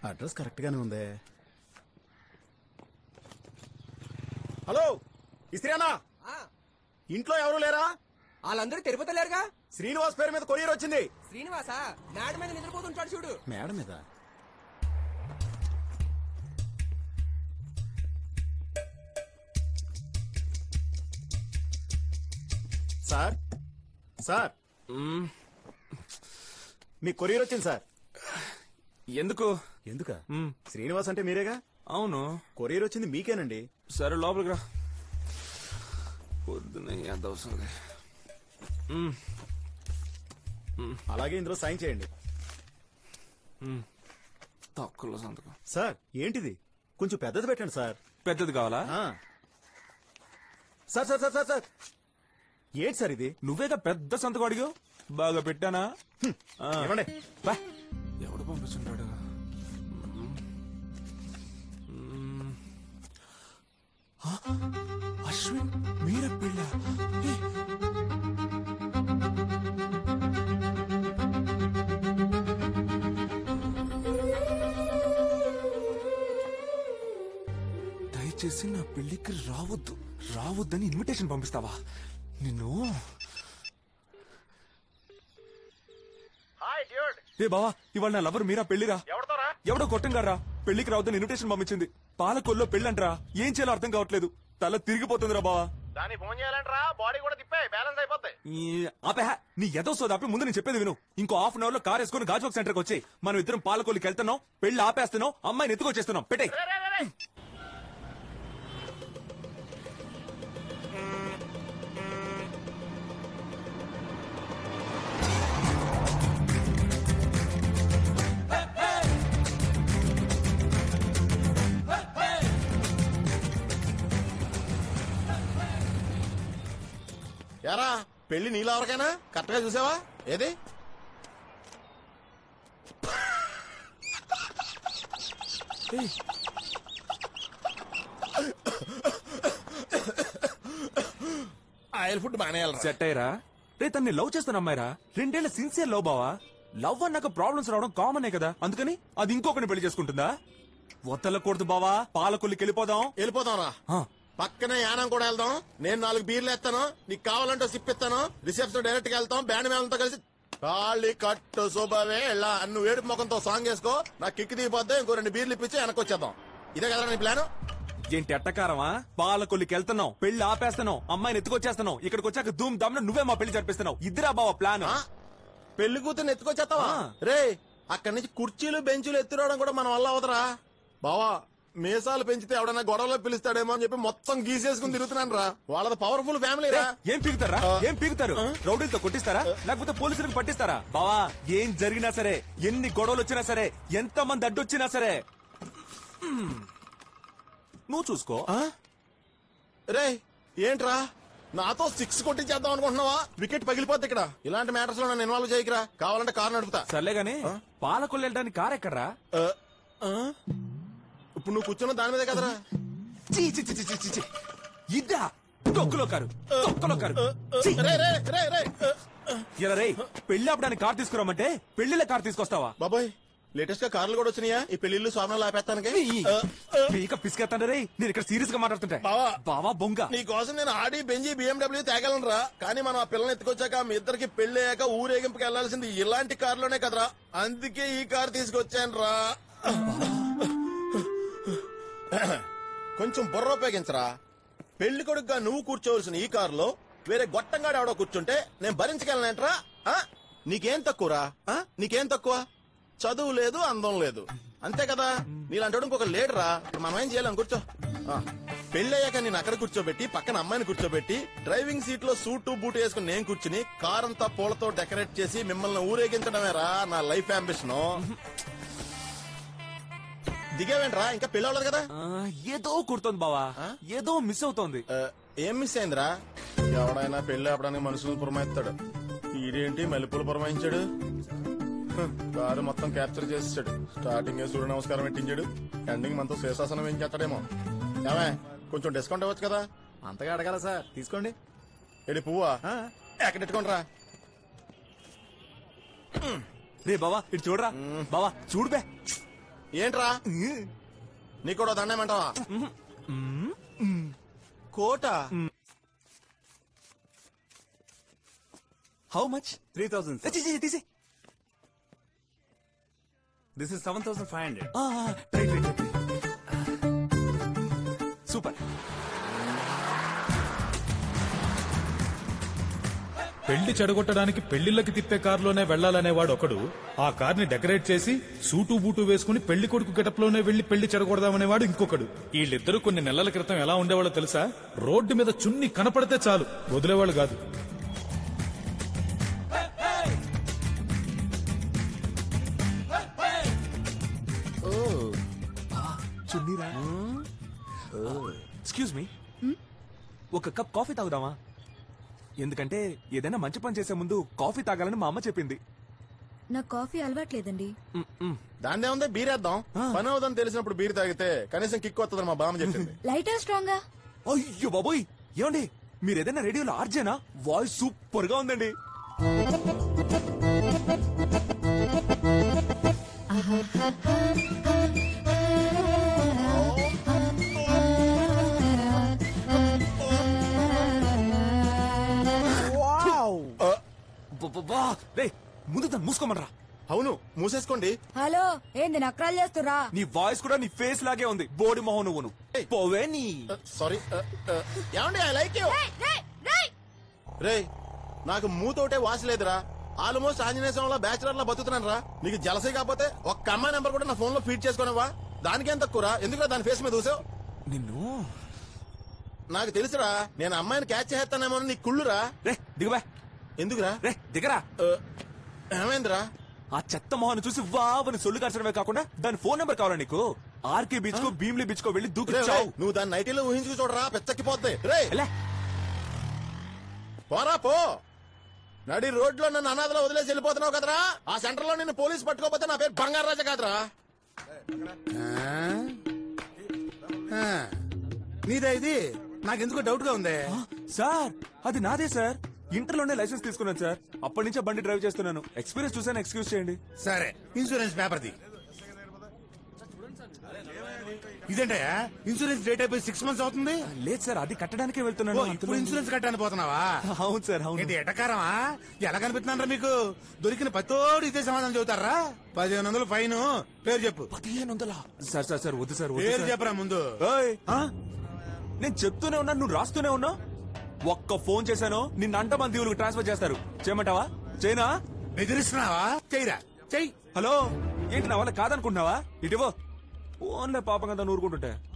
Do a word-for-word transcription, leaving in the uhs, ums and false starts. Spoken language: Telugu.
అడ్రస్ కరెక్ట్ గానే ఉందే. హలో ఇస్త్రీనా, ఇంట్లో ఎవరు లేరా? వాళ్ళందరూ తిరుపతి లేరుగా. శ్రీనివాస్ పేరు మీద కొరియర్ వచ్చింది. శ్రీనివాస మేడ మీద నిద్రపోతుంటాడు చూడు. మేడ మీద? సార్ సార్ మీ కొరియర్ వచ్చింది సార్. ఎందుకు? ఎందుక? శ్రీనివాస్ అంటే మీరేగా? అవును. కొరియర్ వచ్చింది మీకేనండి. సరే లోపలికి రా. పొద్దున ఎంత అవసరం. అలాగే ఇందులో సైన్ చేయండి. తక్కువలో సంతకం. సార్ ఏంటిది? కొంచెం పెద్దది పెట్టండి సార్. పెద్దది కావాలా? Sir sir sir sir sir ఏంటి సార్ ఇది? నువ్వేగా పెద్ద సంతకం అడిగావు. బాగా పెట్టానా? ఏమండి ఎవడు పంపిస్తుంటాడు? అశ్విన్ మీరే పెళ్ళా? దయచేసి నా పెళ్లికి రావద్దు రావద్దని ఇన్విటేషన్ పంపిస్తావా? నిన్ను ఏ బావా, ఇవాళ నా లవర్ మీరా పెళ్లిరా. ఎవడో కొట్టంగారా పెళ్లికి రావద్దని ఇన్విటేషన్ పంపించింది. పాలకొల్లో పెళ్ళంటరా. ఏం చేయాలో అర్థం కావట్లేదు. తల తిరిగిపోతుందిరా బావా. దాన్ని ఫోన్ చేయాలంటరా, బాడీ కూడా తిప్పే బ్యాలెన్స్ అయిపోతాయి. ఆపే ముందు నీ ఎదో సోదాపి ముందు నేను చెప్పేది విను. ఇంకో హాఫ్ అన్ అవర్ లో కార్ వేసుకుని గాజువాక్ సెంటర్ కి వచ్చి మనం ఇద్దరం పాలకొల్లికి వెళ్తున్నాం. పెళ్లి ఆపేస్తున్నాం, అమ్మాయిని ఎత్తుకొచ్చేస్తున్నాం. పెట్టే యారా పెళ్లి నీళ్ళు ఎవరికైనా కరెక్ట్ గా చూసావా? ఏది ఆయిల్ ఫుడ్ బానే సెట్ అయ్యరా. రే తన్ని లవ్ చేస్తాను అమ్మాయిరా. రెండేళ్ల సిన్సియర్ లవ్ బావా. లవ్ అన్నాక ప్రాబ్లమ్స్ రావడం కామనే కదా. అందుకని అది ఇంకొకరిని పెళ్లి చేసుకుంటుందా? వద్దలకూడదు బావా. పాలకొల్లికి వెళ్ళిపోదాం. వెళ్ళిపోదాం రా. పక్కనే యానం కూడా వెళ్దాం. నేను నాలుగు బీర్లు ఎత్తాను, నీకు కావాలంటే సిప్ ఇస్తాను. రిసెప్షన్ డైరెక్ట్ గా వెళ్తాం. బ్యాండ్ మేళంతో కలిసి తాళి కట్టు శుభవే ఇలా అన్ను వేడి ముఖంతో సాంగ్ వేసుకో. నాకు కిక్కి దిగిపోద్ది. ఇంకో రెండు బీర్లు ఇప్పించి వెనక్కి వచ్చేద్దాం. ఇదే కదా నీ ప్లాన్? ఏంటి ఎట్టకారమా? పాలకొల్లికి వెళ్తున్నావు, పెళ్లి ఆపేస్తున్నావు, అమ్మాయిని ఎత్తుకొచ్చేస్తున్నావు. ఇక్కడికి వచ్చాక ధూమ్ ధామ్ నువ్వే మా పెళ్లి జరిపిస్తున్నావు. ఇద్దరా బావా ప్లాన్? పెళ్లి కూతురు ఎత్తుకొచ్చేస్తావా? రే అక్కడి నుంచి కుర్చీలు బెంచీలు ఎత్తురావడం కూడా మన వల్ల అవదరా బావా. మీసాలు పెంచితే ఎవడన్నా గొడవలో పిలుస్తాడేమో అని చెప్పి మొత్తం గీసేసుకుని తిరుగుతున్నాను రా. వాళ్ళది పవర్ఫుల్ ఫ్యామిలీ రా. ఏం పీకుతారా? ఏం పీకుతారు? రౌడీలతో కొట్టిస్తారా లేకపోతే పోలీసులకు పట్టిస్తారా? బావా ఏం జరిగినా సరే, ఎన్ని గొడవలు వచ్చినా సరే, ఎంత మంది అడ్డొచ్చినా సరే నువ్వు చూసుకో. రే ఏంట్రా నాతో సిక్స్ కొట్టించేద్దాం అనుకుంటున్నావా? వికెట్ పగిలిపోద్ది ఇక్కడ. ఇలాంటి మ్యాటర్స్ లో నన్ను ఇన్వాల్వ్ చేయకరా. కావాలంటే కారు నడుపుతా. సర్లే గాని పాలకొల్లు వెళ్ళడానికి కార్ ఎక్కడరా? ఇప్పుడు నువ్వు కూర్చున్న దాని మీదే కదరా. ఇద్దా తొక్కులో కారు, తొక్కలో కారు. ఇలా రే పెళ్లి ఆపడానికి కార్ తీసుకురామంటే పెళ్లిలో కార్ తీసుకొస్తావా? బాబాయ్ లేటెస్ట్ గా కార్లు కూడా వచ్చినాయా ఈ పెళ్లిళ్ళు స్వామినాలు ఆపేస్తానికి? పీక పిసికేస్తాను రే. నేను ఇక్కడ సీరియస్ గా మాట్లాడుతుంటా. బావా బొంగ నీకోసం నేను ఆడి బెంజీ బిఎండబ్ల్యూ తేగలను రా. కానీ మనం ఆ పిల్లల్ని ఎత్తుకొచ్చాక మీ ఇద్దరికి పెళ్లి అయ్యాక ఊరేగింపుకి వెళ్లాల్సింది ఇలాంటి కార్లోనే కదరా. అందుకే ఈ కార్ తీసుకొచ్చాను రా. కొంచెం బుర్ర ఉపయోగించరా. పెళ్లి కొడుకుగా నువ్వు కూర్చోవలసిన ఈ కారులో వేరే గొట్టంగాడు ఎవడో కూర్చుంటే నేను భరించగలనేంట్రా? నీకేం తక్కువరా? నీకేం తక్కువ? చదువు లేదు, అందం లేదు, అంతే కదా. నీలాంటి ఇంకొక లేడరా. మనం ఏం చేయాలని కూర్చో. పెళ్లి అయ్యాక నేను అక్కడ కూర్చోబెట్టి పక్కన అమ్మాయిని కూర్చోబెట్టి డ్రైవింగ్ సీట్ లో సూటు బూట్ వేసుకుని నేను కూర్చుని కారంతా పూలతో డెకరేట్ చేసి మిమ్మల్ని ఊరేగించడమేరా నా లైఫ్ అంబిషన్. దిగేవేంట్రా? ఇంకా పెళ్లి అవ్వలేదు కదా. ఏదో కుడుతోంది బావా, ఏదో మిస్ అవుతోంది. ఏం మిస్ అయిందిరా? ఎవడైనా పెళ్లి ఆపడానికి మనుషులను పురమాయిస్తాడు. ఈడేంటి మల్లెపూలు పురమాయించాడు. కారు మొత్తం క్యాప్చర్ చేసాడు. స్టార్టింగ్ సూర్య నమస్కారం పెట్టించాడు. ఎండింగ్ మనతో శేషాసనం ఏం చేస్తాడేమో. ఏమే కొంచెం డిస్కౌంట్ అవ్వచ్చు కదా. అంతగా అడగాల సార్? తీసుకోండి. ఏడి పువ్వా ఎక్కడెట్టుకోండి రా. రే బావా ఇటు చూడరా. బావా చూడు బే. ఏంట్రా నీకు కూడా దండేమంటావా కోట హౌ మచ్? త్రీ థౌసండ్ తీసే this is seven thousand five hundred super. పెళ్లి చెడగొట్టడానికి పెళ్లిళ్ళకి తిప్పే కారులోనే వెళ్లాలనేవాడు ఒకడు ఆ కార్ని డెకరేట్ చేసి సూటు బూటు వేసుకుని పెళ్లి కొడుకు గెటప్ లోనే వెళ్లి పెళ్లి చెడగొడదామనేవాడు ఇంకొకడు. వీళ్ళిద్దరూ కొన్ని నెలల క్రితం ఎలా ఉండేవాళ్ళో తెలుసా? రోడ్డు మీద చున్ని కనపడితే చాలు వదిలేవాళ్ళు కాదు. చున్నీరా? ఎక్స్క్యూజ్ మీ, ఒక కప్ కాఫీ తాగుదామా? ఎందుకంటే ఏదైనా మంచి పని చేసే ముందు కాఫీ తాగాలని మా అమ్మ చెప్పింది. నాకు కాఫీ అలవాట్లేదండి. మ్, మ్. దాన్నే ఉంది బీరేద్దాం పని అవుదని తెలిసినప్పుడు బీర్ తాగితే కనీసం కిక్ వస్తుందని మా బామ్మ చెప్పింది. లైటా స్ట్రాంగా? అయ్యో బాబోయ్, ఏమండి మీరు ఏదైనా రేడియోలో ఆర్జేనా? వాయిస్ సూపర్ గా ఉందండి. బా, రేయ్, ముందు దాన్ని మూసుకోమనరా. అవును మూసేసుకోండి. హలో, ఏంది నక్రాలు చేస్తురా? నీ వాయిస్ కూడా నీ ఫేస్ లాగే ఉంది. బోడి మొహం నువ్వు నువ్వు పోవే నీ. సారీ ఏమండి ఐ లైక్ యూ. రే నాకు మూతోటే వాసలేదురా. ఆల్మోస్ట్ ఆంజనేయ స్వామిలో బ్యాచులర్ లా బతుకుతున్నాను రా. నీకు జలసీ కాకపోతే ఒక్క అమ్మాయి నెంబర్ కూడా నా ఫోన్ లో ఫీడ్ చేసుకునేవా? దానికేం తక్కువరా? ఎందుకురా దాని ఫేస్ మీద చూసావు? నిన్ను నాకు తెలుసురా, నేను అమ్మాయిని క్యాచ్ చేస్తానేమో నీ కుళ్ళురా. రే దిగబా. ఎందుకురా? రే దిగరా. ఆ, ఏమైందిరా? ఆ చెత్త మొహాన్ని చూసి వావని సొల్లు కార్చడమే కాకుండా దాని ఫోన్ నెంబర్ కావాలా నీకు? ఆర్కే బీచ్ కో భీమ్లీ బీచ్ కో వెళ్ళి దూకి రేయ్, చావు. రేయ్, నువ్వు దాన్ని నైటీలో ఊహించుకు చూడరా, పెచ్చక్కిపోద్ది. రే ఎలా? పోరా పో. నడి రోడ్లో నన్ను అనాథలో వదిలేసి వెళ్ళిపోతున్నావు కదరా. ఆ సెంటర్ లో నిన్ను పోలీసు పట్టుకోపోతే నా పేరు బంగారాజా కాదురా. నీదే ఇది? నాకెందుకో డౌట్ గా ఉంది. సార్ అది నాదే సార్. ఇంటర్లోనే లైసెన్స్ తీసుకున్నాను సార్. అప్పటి నుంచే బండి డ్రైవ్ చేస్తున్నాను. ఎక్స్పీరియన్స్ చూసాను, ఎక్స్క్యూజ్ చేయండి. సరే, ఇన్సూరెన్స్ పేపర్ది. ఇదేంటయ్యా, ఇన్సూరెన్స్ డేట్ అయిపోయి సిక్స్ మంత్స్ అవుతుంది. లేదు సార్, అది కట్టడానికే ఓ, వెళ్తున్నాను. ఇప్పుడు ఇన్సూరెన్స్ కట్టడానికి పోతున్నావా? అవును సార్, అవును. ఏంటి ఎటకారమా? ఎలా కనిపిస్తున్నారా మీకు? దొరికిన పత్తోడు ఇదే సమాధానం చెబుతారా? పదిహేను వందలు ఫైన్. పేరు చెప్పు. పదిహేను వందలా? సార్ సార్ సార్ వద్దు సార్, వద్దు పేరు సార్. చెప్పరా ముందు. ఏయ్, ఆ? నేను చెప్తూనే ఉన్నా, నువ్వు రాస్తూనే ఉన్నా. ఒక్క ఫోన్ చేశాను, నిన్న అంట మన దీవులకు ట్రాన్స్ఫర్ చేస్తారు. చేయమంటావా? చేయనా? బెదిరిస్తున్నావా? చెయ్యరా, చెయ్యి. హలో, ఏంటి నా వల్ల కాదనుకుంటున్నావా? ఇటువో. ఓన్లే పాపం కదా నూరుకుంటుంటే.